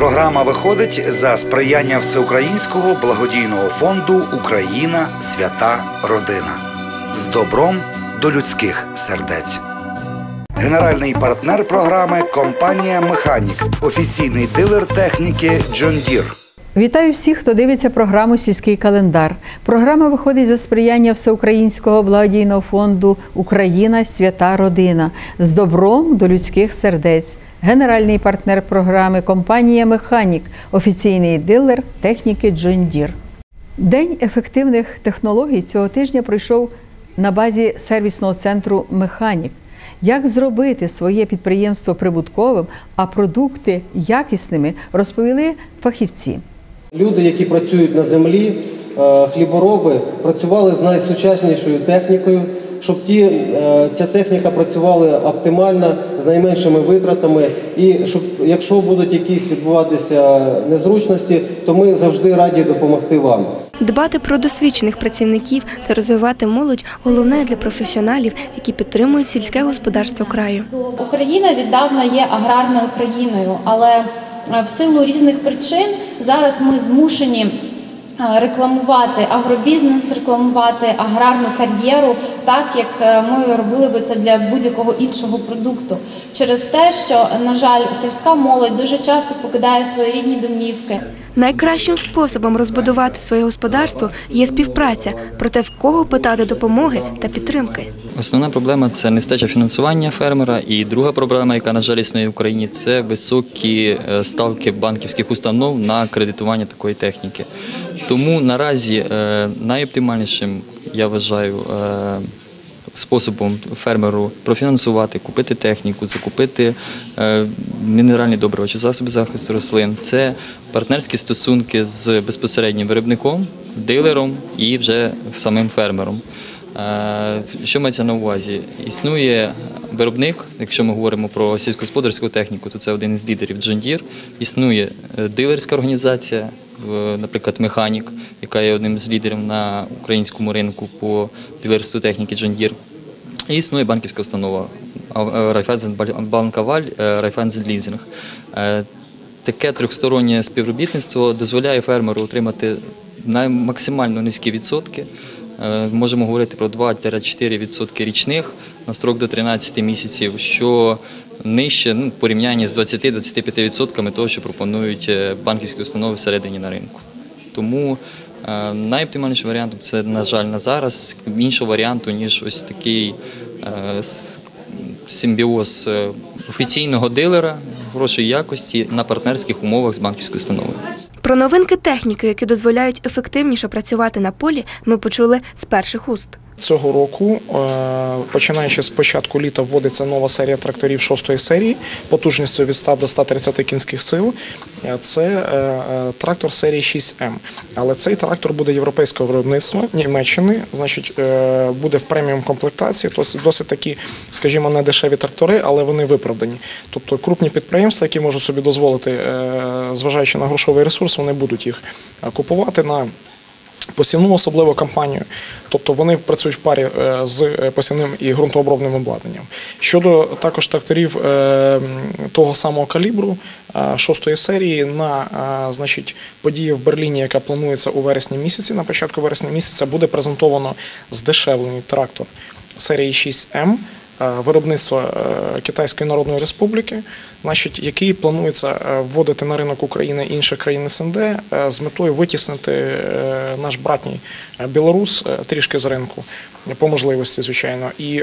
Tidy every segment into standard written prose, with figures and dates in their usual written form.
Програма виходить за сприяння Всеукраїнського благодійного фонду «Україна. Свята. Родина». З добром до людських сердець. Генеральний партнер програми – компанія «Механік», офіційний дилер техніки «Джон Дір». Вітаю всіх, хто дивиться програму «Сільський календар». Програма виходить за сприяння Всеукраїнського благодійного фонду «Україна. Свята. Родина». З добром до людських сердець. Генеральний партнер програми – компанія «Механік», офіційний дилер техніки «Джон Дір». День ефективних технологій цього тижня пройшов на базі сервісного центру «Механік». Як зробити своє підприємство прибутковим, а продукти якісними, розповіли фахівці. Люди, які працюють на землі, хлібороби, працювали з найсучаснішою технікою, щоб ця техніка працювала оптимально, з найменшими витратами. І щоб, якщо будуть якісь відбуватися незручності, то ми завжди раді допомогти вам. Дбати про досвідчених працівників та розвивати молодь – головне для професіоналів, які підтримують сільське господарство краю. Україна віддавна є аграрною країною, але в силу різних причин зараз ми змушені рекламувати агробізнес, рекламувати аграрну кар'єру так, як ми робили би це для будь-якого іншого продукту. Через те, що, на жаль, сільська молодь дуже часто покидає свої рідні домівки. Найкращим способом розбудувати своє господарство є співпраця, проте в кого питати допомоги та підтримки. Основна проблема – це нестача фінансування фермера, і друга проблема, яка, на жаль, існує в Україні – це високі ставки банківських установ на кредитування такої техніки. Тому наразі найоптимальнішим, я вважаю, способом фермеру профінансувати, купити техніку, закупити мінеральні добрива чи засоби захисту рослин – це партнерські стосунки з безпосереднім виробником, дилером і вже самим фермером. Що мається на увазі? Існує виробник, якщо ми говоримо про сільськогосподарську техніку, то це один із лідерів Джон Дір. Існує дилерська організація, наприклад, «Механік», яка є одним з лідерів на українському ринку по дилерству техніки Джон Дір. І існує банківська установа Райфайзенбанк-Аваль, Райфайзенлізинг. Таке трьохстороннє співробітництво дозволяє фермеру отримати максимально низькі відсотки. Можемо говорити про 2-4% річних на строк до 13 місяців, що нижче в порівнянні з 20-25% того, що пропонують банківські установи всередині на ринку. Тому найоптимальнішим варіантом – це, на жаль, на зараз іншого варіанту, ніж ось такий симбіоз офіційного дилера хорошої якості на партнерських умовах з банківською установою. Про новинки техніки, які дозволяють ефективніше працювати на полі, ми почули з перших уст. Цього року, починаючи з початку літа, вводиться нова серія тракторів 6-ї серії, потужністю від 100 до 130 кінських сил. Це трактор серії 6М. Але цей трактор буде європейського виробництва, Німеччини, значить, буде в преміум комплектації, досить такі, скажімо, не дешеві трактори, але вони виправдані. Тобто крупні підприємства, які можуть собі дозволити, зважаючи на грошовий ресурс, вони будуть їх купувати на посівну особливу кампанію, тобто вони працюють в парі з посівним і ґрунтообробним обладнанням. Щодо також тракторів того самого калібру 6-ї серії, на події в Берліні, яка планується у вересні місяці, на початку вересня місяця, буде презентовано здешевлений трактор серії 6М, виробництва Китайської Народної Республіки, який планується вводити на ринок України і інших країн СНД з метою витіснити наш братній Білорус трішки з ринку, по можливості, звичайно. І,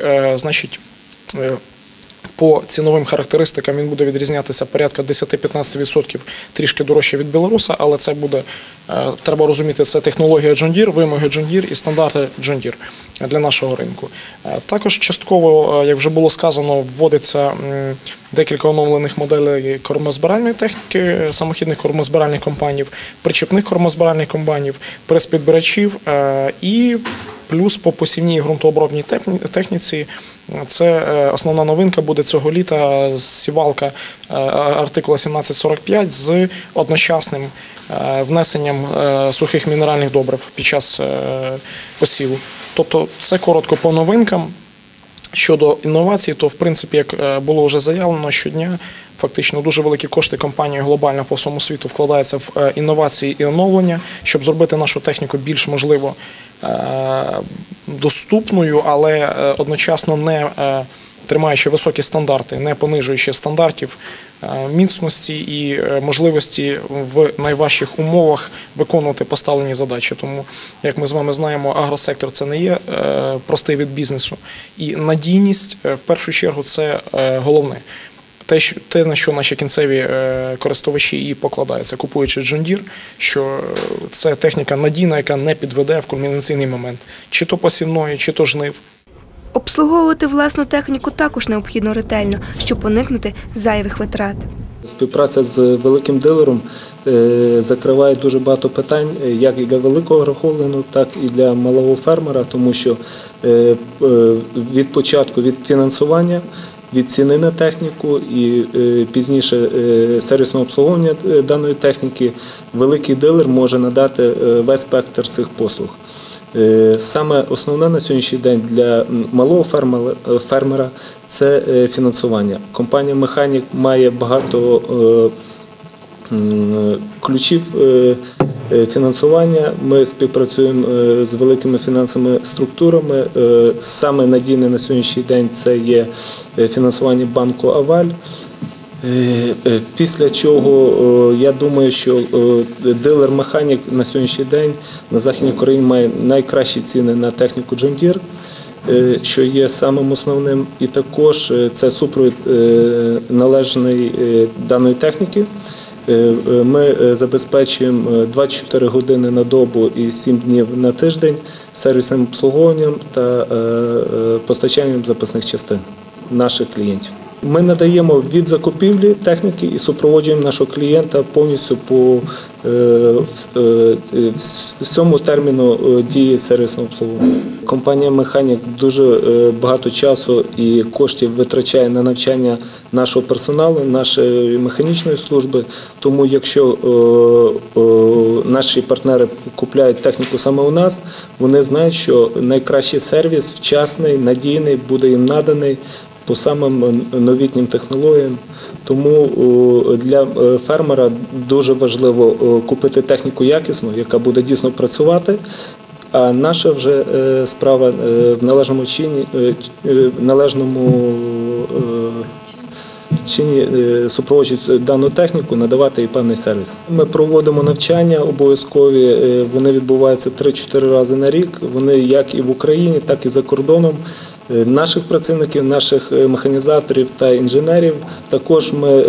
по ціновим характеристикам він буде відрізнятися порядка 10-15% трішки дорожче від білоруса, але це буде, треба розуміти, це технологія Джон Дір, вимоги Джон Дір і стандарти Джон Дір для нашого ринку. Також частково, як вже було сказано, вводиться декілька оновлених моделей кормозбиральної техніки, самохідних кормозбиральних комбайнів, причепних кормозбиральних комбайнів, прес-підбирачів і плюс по посівній і ґрунтообробній техніці. Це основна новинка буде цього літа, сівалка артикула 1745 з одночасним внесенням сухих мінеральних добрив під час посіву. Тобто це коротко по новинкам. Щодо інновацій, то в принципі, як було вже заявлено, щодня фактично дуже великі кошти компанії глобально по всьому світу вкладаються в інновації і оновлення, щоб зробити нашу техніку більш, можливо, доступною, але одночасно не тримаючи високі стандарти, не понижуючи стандартів міцності і можливості в найважчих умовах виконувати поставлені задачі. Тому, як ми з вами знаємо, агросектор – це не є простий вид бізнесу. І надійність, в першу чергу, це головне. Те, на що наші кінцеві користувачі і покладаються, купуючи John Deere, що це техніка надійна, яка не підведе в кульмінаційний момент, чи то посівної, чи то жнив. Обслуговувати власну техніку також необхідно ретельно, щоб уникнути зайвих витрат. Співпраця з великим дилером закриває дуже багато питань, як і для великого агрохолдингу, так і для малого фермера, тому що від початку, від фінансування, від ціни на техніку і пізніше сервісного обслуговування даної техніки великий дилер може надати весь спектр цих послуг. Саме основне на сьогоднішній день для малого фермера – це фінансування. Компанія «Механік» має багато ключів фінансування. Ми співпрацюємо з великими фінансовими структурами. Саме надійне на сьогоднішній день – це є фінансування банку «Аваль». Після чого, я думаю, що дилер-механік на сьогоднішній день на Західній Україні має найкращі ціни на техніку John Deere, що є самим основним. І також це супровід належної даної техніки. Ми забезпечуємо 24 години на добу і 7 днів на тиждень сервісним обслуговуванням та постачанням запасних частин наших клієнтів. Ми надаємо від закупівлі техніки і супроводжуємо нашого клієнта повністю по всьому терміну дії сервісного обслуговування. Компанія «Механік» дуже багато часу і коштів витрачає на навчання нашого персоналу, нашої механічної служби. Тому якщо наші партнери купляють техніку саме у нас, вони знають, що найкращий сервіс, вчасний, надійний, буде їм наданий по самим новітнім технологіям. Тому для фермера дуже важливо купити техніку якісну, яка буде дійсно працювати, а наша вже справа в належному чині супроводжують дану техніку, надавати їй певний сервіс. Ми проводимо навчання обов'язкові, вони відбуваються 3-4 рази на рік, вони як і в Україні, так і за кордоном. Наших працівників, наших механізаторів та інженерів також ми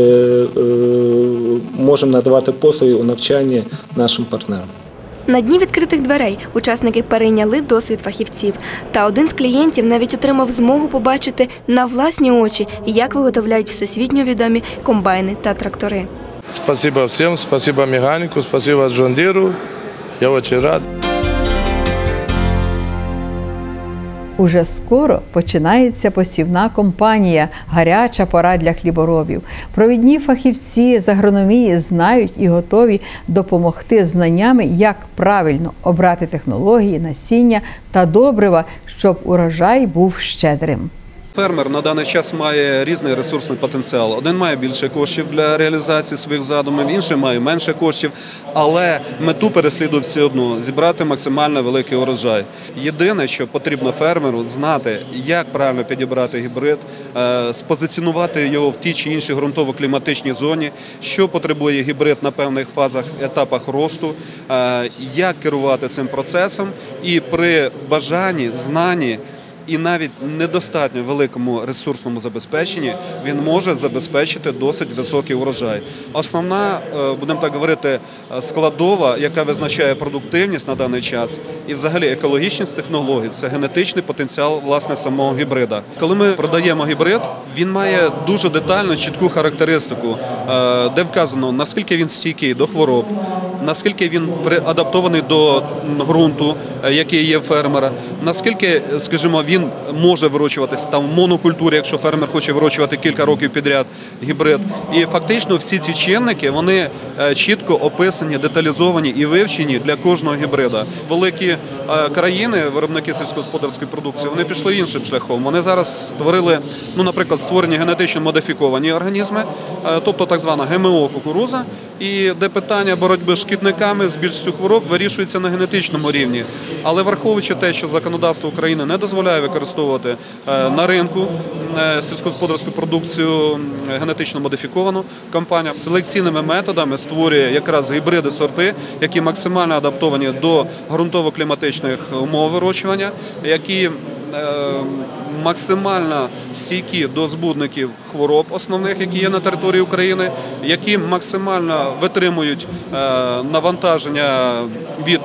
можемо надавати послуги у навчанні нашим партнерам. На дні відкритих дверей учасники перейняли досвід фахівців. Та один з клієнтів навіть отримав змогу побачити на власні очі, як виготовляють всесвітньо відомі комбайни та трактори. Спасибо всім, спасибо механіку, спасибо John Deere. Я дуже рад. Уже скоро починається посівна кампанія «Гаряча пора для хліборобів». Провідні фахівці з агрономії знають і готові допомогти знаннями, як правильно обрати технології, насіння та добрива, щоб урожай був щедрим. Фермер на даний час має різний ресурсний потенціал. Один має більше коштів для реалізації своїх задумів, інший має менше коштів, але мету переслідує все одно – зібрати максимально великий урожай. Єдине, що потрібно фермеру – знати, як правильно підібрати гібрид, спозиціонувати його в тій чи іншій ґрунтово-кліматичній зоні, що потребує гібрид на певних фазах, етапах росту, як керувати цим процесом і при бажанні, знанні, і навіть недостатньо великому ресурсному забезпеченні він може забезпечити досить високий урожай. Основна, будемо так говорити, складова, яка визначає продуктивність на даний час і взагалі екологічність технологій – це генетичний потенціал власне самого гібрида. Коли ми продаємо гібрид, він має дуже детальну, чітку характеристику, де вказано, наскільки він стійкий до хвороб, наскільки він адаптований до ґрунту, який є в фермера, наскільки, скажімо, він може вирощуватись там в монокультурі, якщо фермер хоче вирощувати кілька років підряд гібрид. І фактично всі ці чинники, вони чітко описані, деталізовані і вивчені для кожного гібрида. Великі країни, виробники сільськогосподарської продукції, вони пішли іншим шляхом. Вони зараз створили, наприклад, створені генетично модифіковані організми, тобто так звана ГМО кукурудза, і де питання боротьби з шкідниками, з більшістю хвороб вирішується на генетичному рівні. Але враховуючи те, що законодавство України не дозволяє використовувати на ринку сільськогосподарську продукцію генетично модифіковану, компанія селекційними методами створює якраз гібриди сорти, які максимально адаптовані до ґрунтово-кліматичних умов вирощування, які максимально стійкі до збудників хвороб основних, які є на території України, які максимально витримують навантаження від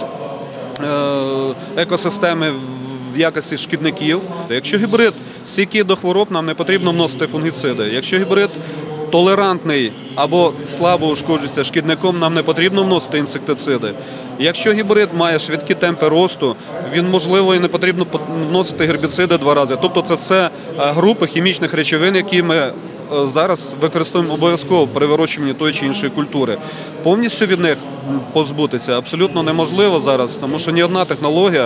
екосистеми в якості шкідників. Якщо гібрид стійкий до хвороб, нам не потрібно вносити фунгіциди. Якщо гібрид толерантний або слабо ушкоджується шкідником, нам не потрібно вносити інсектициди. Якщо гібрид має швидкі темпи росту, він, можливо, і не потрібно вносити гербіциди 2 рази. Тобто це все групи хімічних речовин, які ми зараз використовуємо обов'язково при вирощуванні тої чи іншої культури. Повністю від них позбутися абсолютно неможливо зараз, тому що ні одна технологія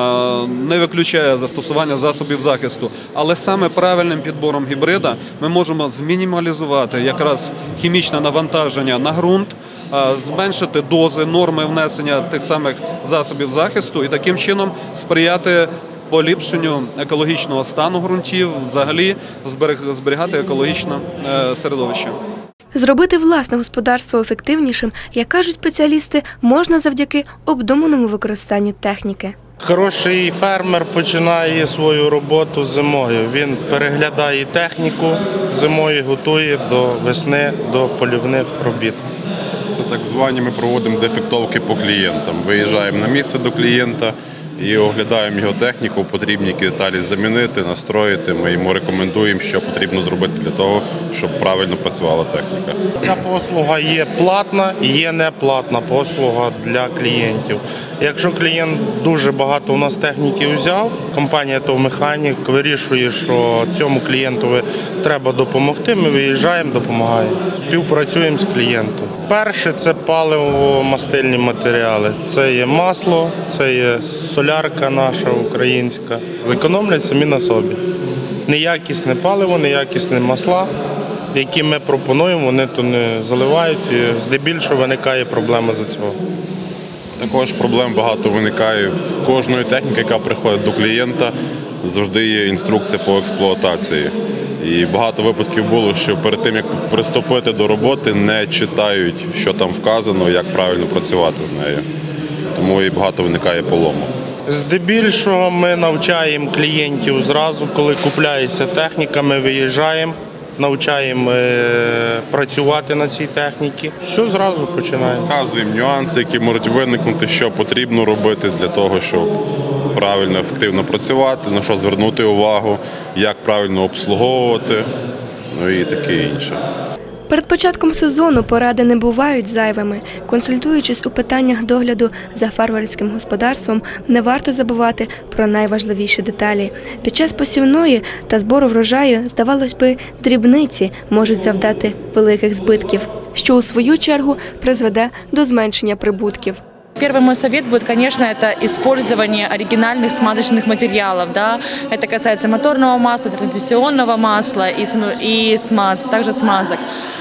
не виключає застосування засобів захисту. Але саме правильним підбором гібрида ми можемо змінімалізувати якраз хімічне навантаження на ґрунт, зменшити дози, норми внесення тих самих засобів захисту і таким чином сприяти поліпшенню екологічного стану ґрунтів, взагалі зберігати екологічне середовище. Зробити власне господарство ефективнішим, як кажуть спеціалісти, можна завдяки обдуманому використанню техніки. Хороший фермер починає свою роботу зимою. Він переглядає техніку, зимою готує до весни, до полівних робіт. Це так звані, ми проводимо дефектовки по клієнтам. Виїжджаємо на місце до клієнта і оглядаємо його техніку, потрібні які деталі замінити, настроїти. Ми йому рекомендуємо, що потрібно зробити для того, щоб правильно працювала техніка. Ця послуга є платна і є неплатна послуга для клієнтів. Якщо клієнт дуже багато у нас техніки взяв, компанія ТОВ «Механік» вирішує, що цьому клієнтові треба допомогти, ми виїжджаємо, допомагаємо. Співпрацюємо з клієнтом. Перше – це паливо-мастильні матеріали. Це є масло, це є солярка наша українська. Економлять самі на собі. Неякісне паливо, неякісні масла, які ми пропонуємо, вони то не заливають. Здебільшого виникає проблема за цього. Також проблем багато виникає з кожної техніки, яка приходить до клієнта, завжди є інструкція по експлуатації. І багато випадків було, що перед тим, як приступити до роботи, не читають, що там вказано, як правильно працювати з нею. Тому і багато виникає полому. Здебільшого ми навчаємо клієнтів зразу, коли купляється техніка, ми виїжджаємо, навчаємо працювати на цій техніці. Все зразу починаємо. Розказуємо нюанси, які можуть виникнути, що потрібно робити для того, щоб правильно, ефективно працювати, на що звернути увагу, як правильно обслуговувати, і таке інше. Перед початком сезону поради не бувають зайвими. Консультуючись у питаннях догляду за фермерським господарством, не варто забувати про найважливіші деталі. Під час посівної та збору врожаю, здавалось би, дрібниці можуть завдати великих збитків, що у свою чергу призведе до зменшення прибутків. Первый мой совет будет, конечно, это использование оригинальных смазочных материалов. Да? Это касается моторного масла, трансмиссионного масла и также смазок.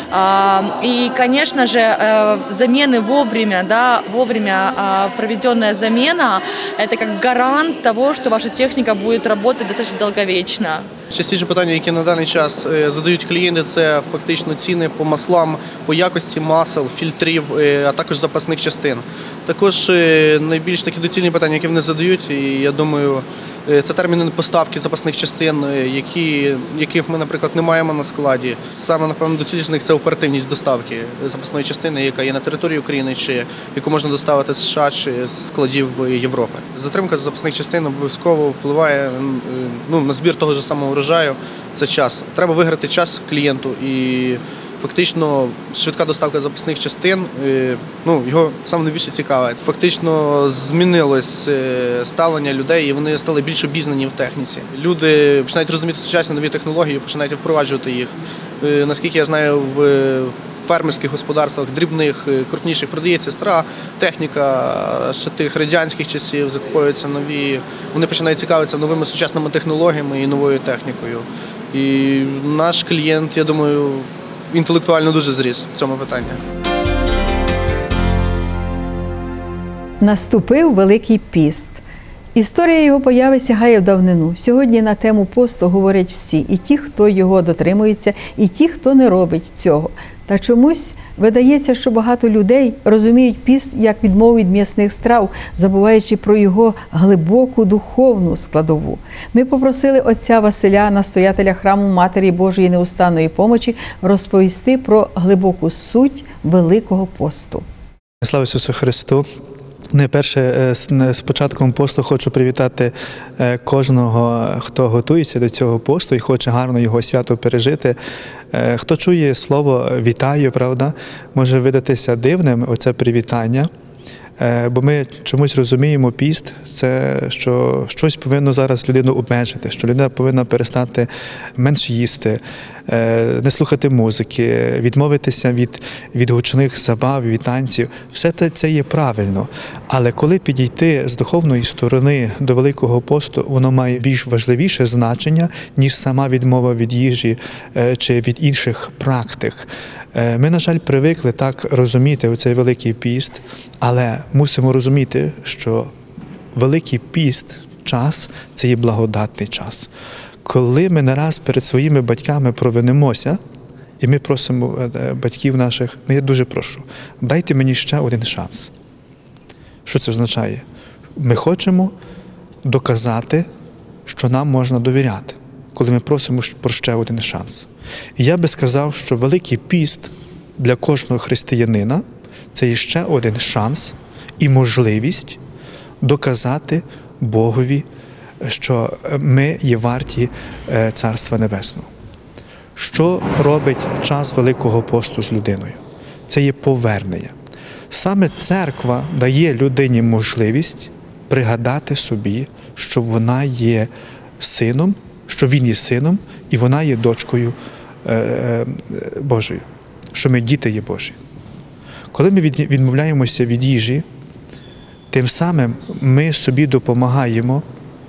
И, конечно же, замены вовремя, да, проведенная замена – это как гарант того, что ваша техника будет работать достаточно долговечно. Частіше питання, які на даний час задають клієнти, це фактично ціни по маслам, по якості масел, фільтрів, а також запасних частин. Також найбільш такі доцільні питання, які вони задають, і я думаю, це терміни поставки запасних частин, яких ми, наприклад, не маємо на складі. Саме, напевно, доцільніше з них – це оперативність доставки запасної частини, яка є на території України, чи яку можна доставити з США чи з складів Європи. Затримка запасних частин обов'язково впливає на збір того ж самого врожаю. Це час. Треба виграти час клієнту і Фактично, швидка доставка запасних частин, його саме найбільше цікавить. Фактично змінилось ставлення людей, і вони стали більш обізнані в техніці. Люди починають розуміти сучасні нові технології, починають впроваджувати їх. Наскільки я знаю, в фермерських господарствах, дрібних, крупніших, продається стара техніка ще тих радянських часів, закуповуються нові. Вони починають цікавитися новими сучасними технологіями і новою технікою. І наш клієнт, я думаю, інтелектуально дуже зріс в цьому питанні. Наступив Великий піст. Історія його появи сягає в давнину. Сьогодні на тему посту говорять всі. І ті, хто його дотримується, і ті, хто не робить цього. Та чомусь видається, що багато людей розуміють піст як відмову від м'ясних страв, забуваючи про його глибоку духовну складову. Ми попросили отця Василя, настоятеля храму Матері Божої Неустанної Помочі, розповісти про глибоку суть Великого посту. Слава Ісусу Христу! Найперше, з початком посту хочу привітати кожного, хто готується до цього посту і хоче гарно його свято пережити. Хто чує слово «вітаю», правда, може видатися дивним оце привітання, бо ми чомусь розуміємо піст – це що щось повинно зараз людину обмежити, що людина повинна перестати менше їсти, не слухати музики, відмовитися від гучних забав, від танців. Все це є правильно. Але коли підійти з духовної сторони до Великого посту, воно має більш важливіше значення, ніж сама відмова від їжі чи від інших практик. Ми, на жаль, привикли так розуміти оцей Великий піст, але мусимо розуміти, що Великий піст, час – це є благодатний час. Коли ми не раз перед своїми батьками провинимося, і ми просимо батьків наших, я дуже прошу, дайте мені ще один шанс. Що це означає? Ми хочемо доказати, що нам можна довіряти, коли ми просимо про ще один шанс. І я би сказав, що Великий піст для кожного християнина – це є ще один шанс і можливість доказати Богові, що ми є варті Царства Небесного. Що робить час Великого посту з людиною? Це є повернення. Саме церква дає людині можливість пригадати собі, що вона є сином, що він є сином, і вона є дочкою Божою, що ми діти є Божі. Коли ми відмовляємося від їжі, тим самим ми собі допомагаємо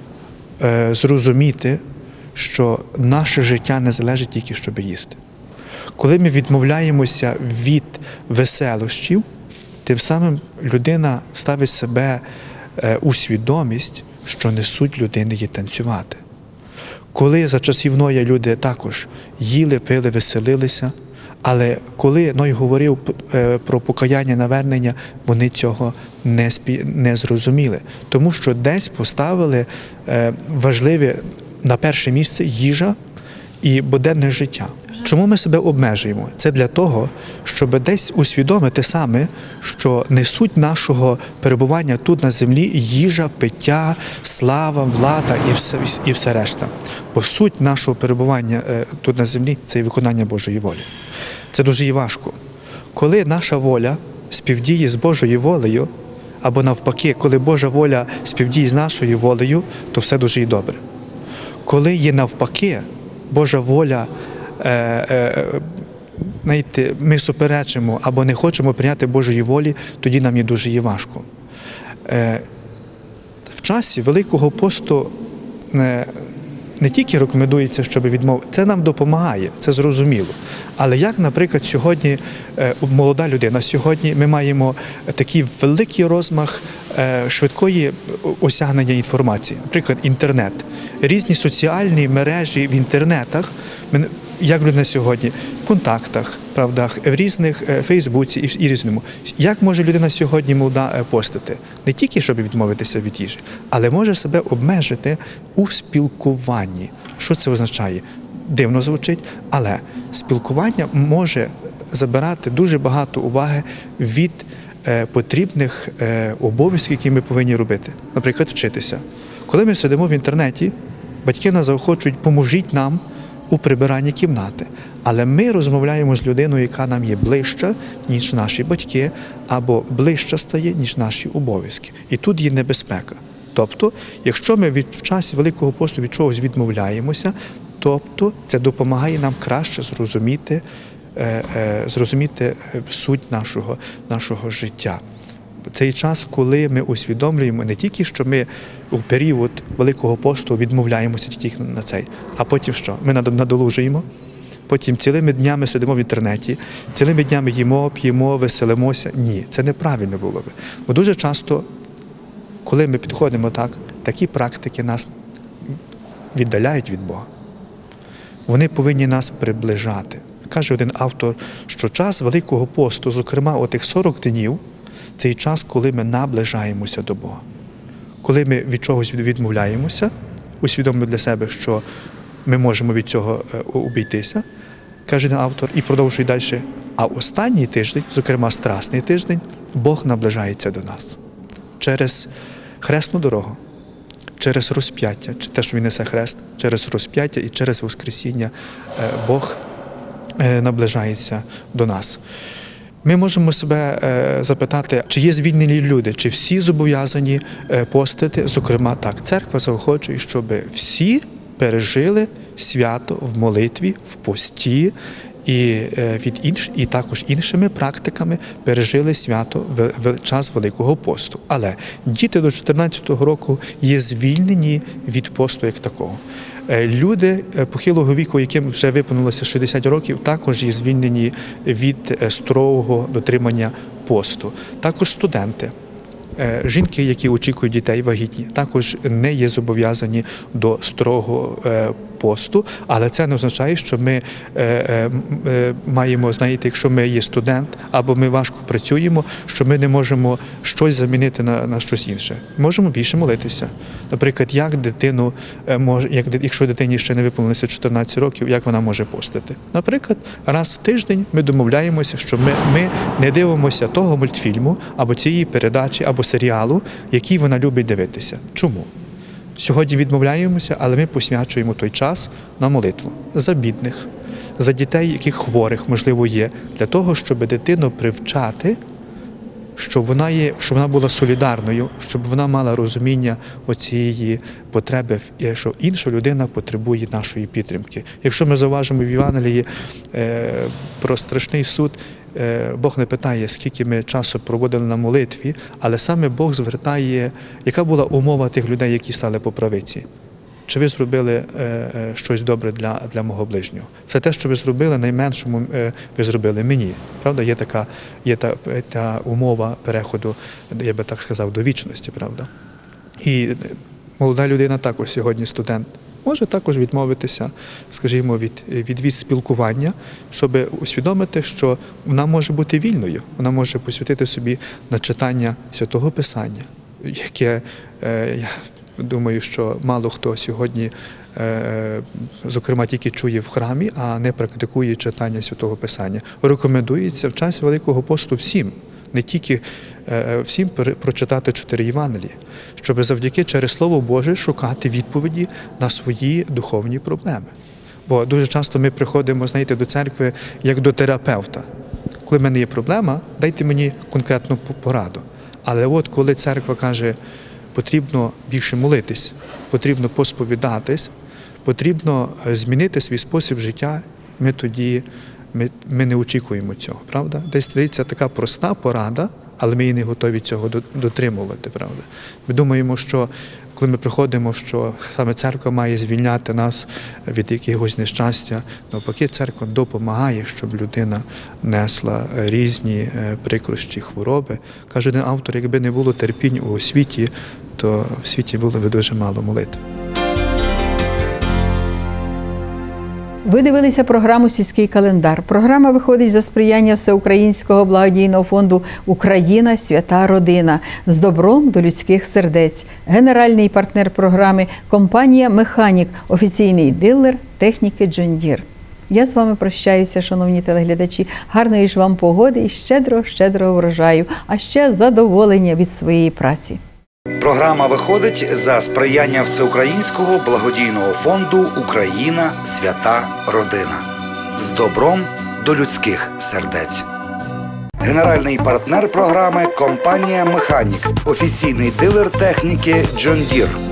зрозуміти, що наше життя не залежить тільки, щоб їсти. Коли ми відмовляємося від веселощів, тим самим людина ставить себе у свідомість, що не суть людини є танцювати. Коли за часів Ноя люди також їли, пили, веселилися, але коли Ной говорив про покаяння, навернення, вони цього не зрозуміли. Тому що десь поставили важливе на перше місце їжа і буденне життя. Чому ми себе обмежуємо? Це для того, щоб десь усвідомити саме, що не суть нашого перебування тут на землі їжа, пиття, слава, влада і все решта. Бо суть нашого перебування тут на землі – це і виконання Божої волі. Це дуже і важко. Коли наша воля співдіє з Божою волею, або навпаки, коли Божа воля співдіє з нашою волею, то все дуже і добре. Коли є навпаки, Божа воля, знаєте, ми суперечимо або не хочемо прийняти Божої волі, тоді нам є дуже і важко. В часі Великого посту не тільки рекомендується, щоб відмовити, це нам допомагає, це зрозуміло. Але як, наприклад, сьогодні молода людина, сьогодні ми маємо такий великий розмах швидкої осягнення інформації, наприклад, інтернет, різні соціальні мережі в інтернетах, як людина сьогодні, в контактах, правда, в різних Фейсбуці і різному. Як може людина сьогодні молода постити? Не тільки, щоб відмовитися від їжі, але може себе обмежити у спілкуванні. Що це означає? Дивно звучить, але спілкування може забирати дуже багато уваги від потрібних обов'язків, які ми повинні робити. Наприклад, вчитися. Коли ми сидимо в інтернеті, батьки нас заохочують, поможіть нам у прибиранні кімнати. Але ми розмовляємо з людиною, яка нам є ближча, ніж наші батьки, або ближча стає, ніж наші обов'язки. І тут є небезпека. Тобто, якщо ми в часі Великого посту від чогось відмовляємося, тобто це допомагає нам краще зрозуміти суть нашого життя. Цей час, коли ми усвідомлюємо не тільки, що ми у період Великого посту відмовляємося тільки на цей, а потім що? Ми надолужуємо, потім цілими днями сидимо в інтернеті, цілими днями їмо, п'ємо, веселимося. Ні, це неправильно було би. Бо дуже часто, коли ми підходимо так, такі практики нас віддаляють від Бога. Вони повинні нас приближати. Каже один автор, що час Великого посту, зокрема отих 40 днів, це час, коли ми наближаємося до Бога. Коли ми від чогось відмовляємося, усвідомлюємо для себе, що ми можемо від цього обійтися, каже один автор, і продовжує далі. А останній тиждень, зокрема страсний тиждень, Бог наближається до нас. Через хресну дорогу, через розп'яття, те, що Він несе хрест, через розп'яття і через воскресіння Бог наближається до нас. Ми можемо себе запитати, чи є звільнені люди, чи всі зобов'язані постити. Зокрема, так, церква заохочує, щоб всі пережили свято в молитві, в пості і також іншими практиками пережили свято в час Великого посту. Але діти до 14-го року є звільнені від посту як такого. Люди похилого віку, яким вже виповнилося 60 років, також є звільнені від строгого дотримання посту. Також студенти. Жінки, які очікують дітей вагітні, також не є зобов'язані до строгого посту, але це не означає, що ми маємо, знаєте, якщо ми є студент або ми важко працюємо, що ми не можемо щось замінити на щось інше. Можемо більше молитися. Наприклад, якщо дитині ще не виповнилося 14 років, як вона може постити? Наприклад, раз в тиждень ми домовляємося, що ми не дивимося того мультфільму або цієї передачі, або серіалу, який вона любить дивитися. Чому? Сьогодні відмовляємося, але ми посвячуємо той час на молитву за бідних, за дітей, яких хворих, можливо, є, для того, щоб дитину привчати, щоб вона була солідарною, щоб вона мала розуміння оцієї потреби, що інша людина потребує нашої підтримки. Якщо ми зауважимо в Євангелії про страшний суд, Бог не питає, скільки ми часу проводили на молитві, але саме Бог звертає, яка була умова тих людей, які стали по правиці. Чи ви зробили щось добре для мого ближнього? Все те, що ви зробили, найменшому ви зробили мені. Правда, є та умова переходу, я би так сказав, до вічності, правда? І молода людина також сьогодні студент. Може також відмовитися, скажімо, від спілкування, щоб усвідомити, що вона може бути вільною, вона може посвятити собі на читання Святого Писання, яке, я думаю, що мало хто сьогодні, зокрема, тільки чує в храмі, а не практикує читання Святого Писання. Рекомендується в час Великого посту всім, не тільки всім прочитати 4 Євангелії, щоб завдяки через Слово Боже шукати відповіді на свої духовні проблеми. Бо дуже часто ми приходимо, знаєте, до церкви як до терапевта. Коли в мене є проблема, дайте мені конкретну пораду. Але от коли церква каже, потрібно більше молитись, потрібно посповідатись, потрібно змінити свій спосіб життя, ми не очікуємо цього, правда? Десь здається така проста порада, але ми і не готові цього дотримувати, правда? Ми думаємо, що коли ми приходимо, що саме церква має звільняти нас від якогось нещастя, навпаки, церква допомагає, щоб людина несла різні прикрощі, хвороби. Каже один автор, якби не було терпінь у світі, то в світі було б дуже мало молитв. Ви дивилися програму «Сільський календар». Програма виходить за сприяння Всеукраїнського благодійного фонду «Україна. Свята родина» з добром до людських сердець. Генеральний партнер програми – компанія «Механік», офіційний дилер техніки John Deere. Я з вами прощаюся, шановні телеглядачі. Гарної ж вам погоди і щедрого врожаю, а ще задоволення від своєї праці. Програма виходить за сприяння Всеукраїнського благодійного фонду «Україна. Свята. Родина». З добром до людських сердець. Генеральний партнер програми – компанія «Механік», офіційний дилер техніки «Джон Дір».